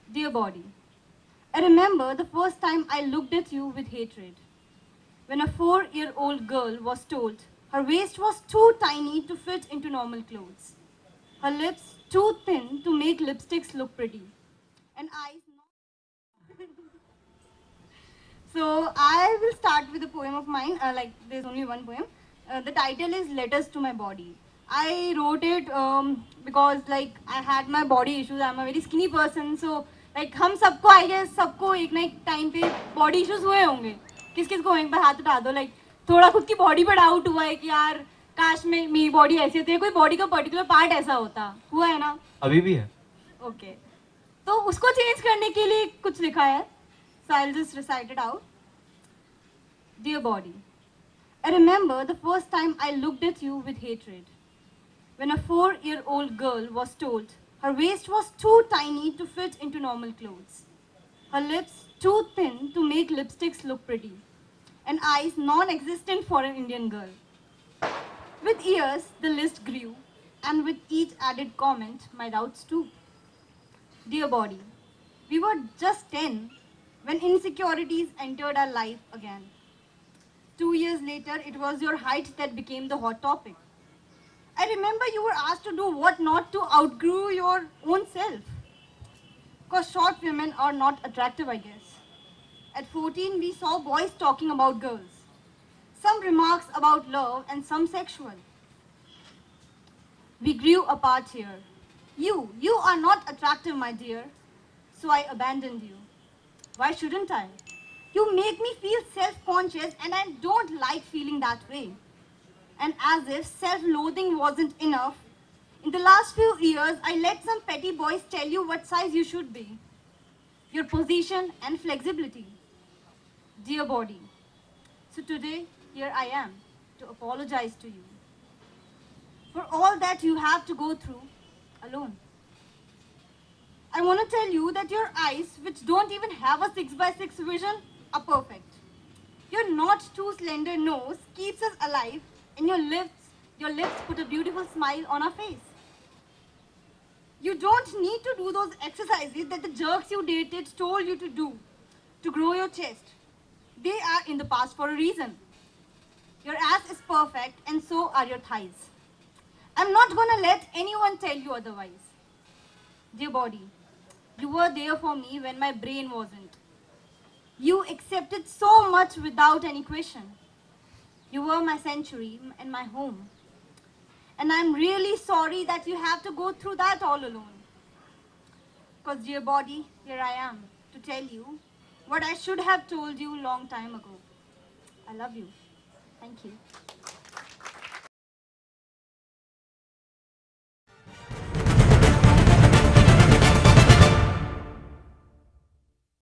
Dear body, I remember the first time I looked at you with hatred. When a 4-year-old girl was told her waist was too tiny to fit into normal clothes, her lips too thin to make lipsticks look pretty, and eyes not. So I will start with a poem of mine. There's only one poem. The title is "Letters to My Body." I wrote it because I had my body issues. I'm a very skinny person, so हम सबको I guess सबको एक ना एक time पे body issues हुए होंगे. किस किस को एक बार हाथ उठा दो. थोड़ा खुद की body पर doubt हुआ है कि यार काश में मेरी body ऐसी होती है, कोई body का particular part ऐसा होता. हुआ है ना? अभी भी है. Okay. तो उसको change करने के लिए कुछ लिखा है. So I'll just recite it out. Dear body, I remember the first time I looked at you with hatred. When a 4-year-old girl was told her waist was too tiny to fit into normal clothes, her lips too thin to make lipsticks look pretty, and eyes non-existent for an Indian girl. With years, the list grew, and with each added comment, my doubts too. Dear body, we were just 10 when insecurities entered our life again. 2 years later, it was your height that became the hot topic. I remember you were asked to do what not to outgrow your own self. Because short women are not attractive, I guess. At 14, we saw boys talking about girls. Some remarks about love and some sexual. We grew apart here. You are not attractive, my dear. So I abandoned you. Why shouldn't I? You make me feel self-conscious and I don't like feeling that way. And as if self-loathing wasn't enough, in the last few years, I let some petty boys tell you what size you should be, your position and flexibility. Dear body, so today, here I am to apologize to you for all that you have to go through alone. I want to tell you that your eyes, which don't even have a 6x6 vision, are perfect. Your not too slender nose keeps us alive, and your lips put a beautiful smile on our face. You don't need to do those exercises that the jerks you dated told you to do to grow your chest. They are in the past for a reason. Your ass is perfect, and so are your thighs. I'm not gonna let anyone tell you otherwise. Dear body, you were there for me when my brain wasn't. You accepted so much without any question. You were my sanctuary and my home. And I'm really sorry that you have to go through that all alone. Because dear body, here I am to tell you what I should have told you long time ago. I love you. Thank you.